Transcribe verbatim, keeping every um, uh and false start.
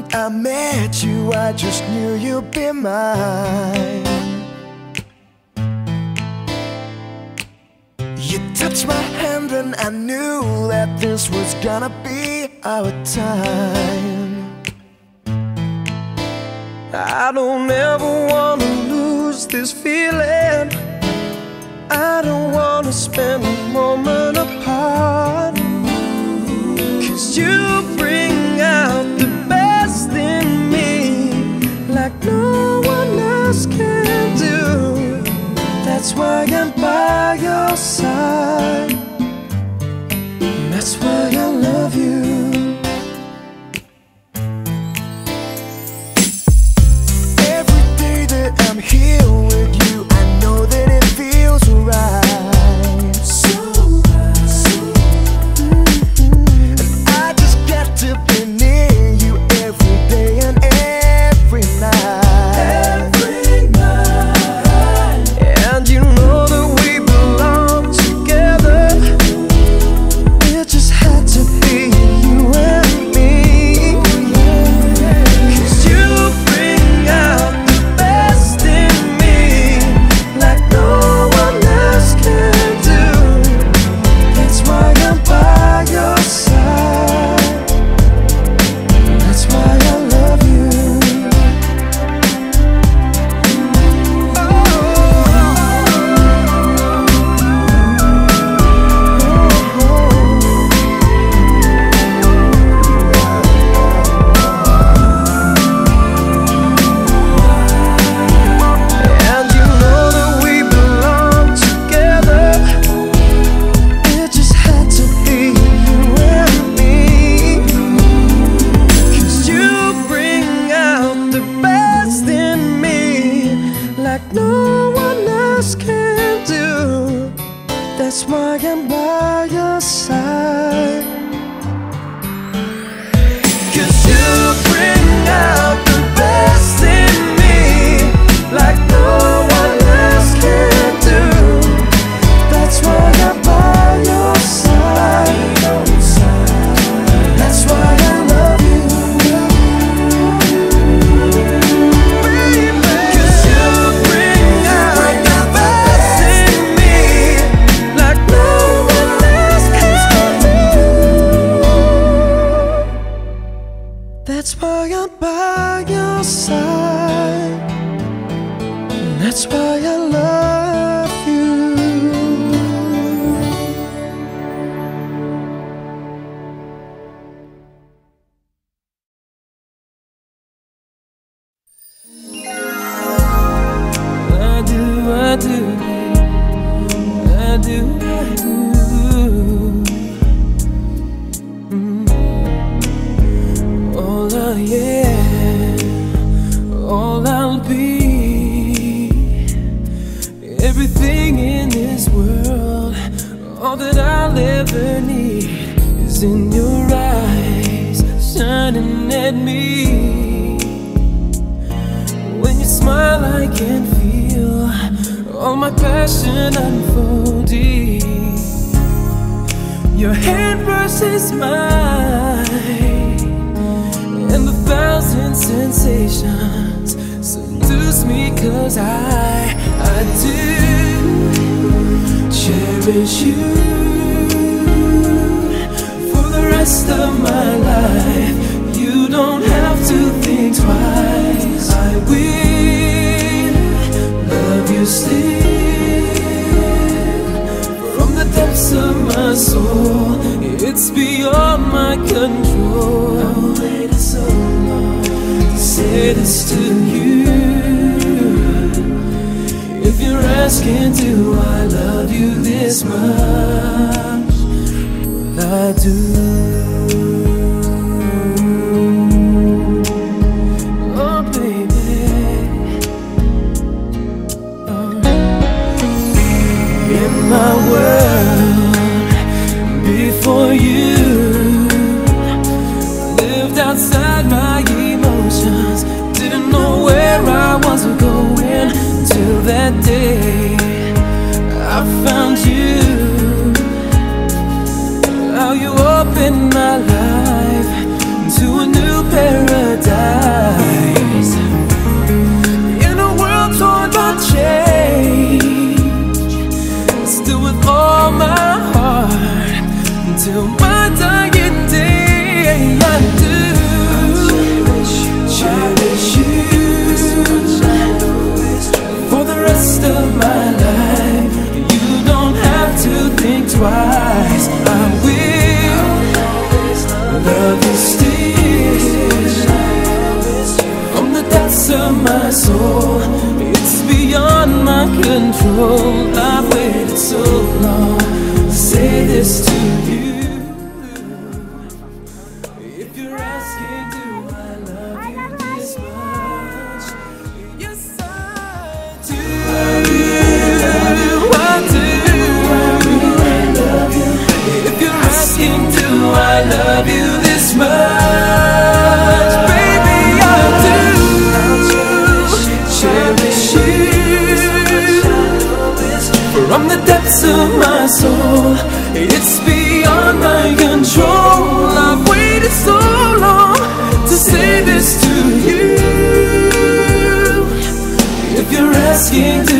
I met you, I just knew you'd be mine. You touched my hand and I knew that this was gonna be our time. I don't ever wanna lose this feeling. I don't wanna spend a moment apart. 'Cause you bring out the best in me like no one else can do. That's why I'm by your side. That's why I love you. Every day that I'm here with you, I know that it feels right. So right, so mm-hmm. And I just got to be near you every day and every night. Every night. And you know that we belong together. It just had to be you and me. 'Cause you bring out the best in me like no one else can do. That's why I'm by your side. That's why I love you. And you know that we belong together. It just had to be you and me. 'Cause you bring out the best in me like no one else can do. That's why I'm by your side. 'Cause you bring out the best in me like no one else can do. That's why I'm by your side. That's why I love you. Baby, 'cause you bring out the best in me like no one else can do. That's why I'm by your side. That's why I love you. I do, I do, I do, I do. Mm. All I am, all I'll be, everything in this world, all that I'll ever need is in your eyes, shining at me. When you smile, I can feel all my passion unfolding. Your hand versus mine, and the thousand sensations seduce me, 'cause I, I do cherish you for the rest of my life. You don't have to think twice. I will love you still from the depths of my soul. It's beyond my control. I waited so long to say this to you. If you're asking, do I love you this much? Well, I do. Oh, baby. Oh. In my world, before you, lived outside my emotions. Didn't know where I was going till that day I found you. How you opened soul. It's beyond my control. I've waited so long to say this to you. If you're asking, do I love you this much? Yes, I do. I do. I love you. If you're asking, do I love you this much? Baby, I do. Cherish you from the depths of my soul. It's beyond my control. I've waited so long to say this to you. If you're asking, do